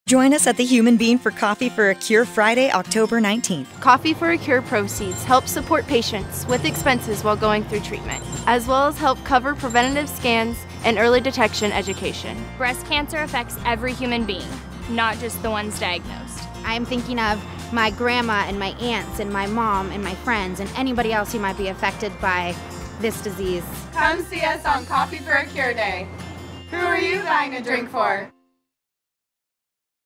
Join us at the Human Being for Coffee for a Cure Friday, October 19th. Coffee for a Cure proceeds help support patients with expenses while going through treatment, as well as help cover preventative scans and early detection education. Breast cancer affects every human being, not just the ones diagnosed. I'm thinking of my grandma and my aunts and my mom and my friends and anybody else who might be affected by this disease. Come see us on Coffee for a Cure Day. Who are you buying a drink for?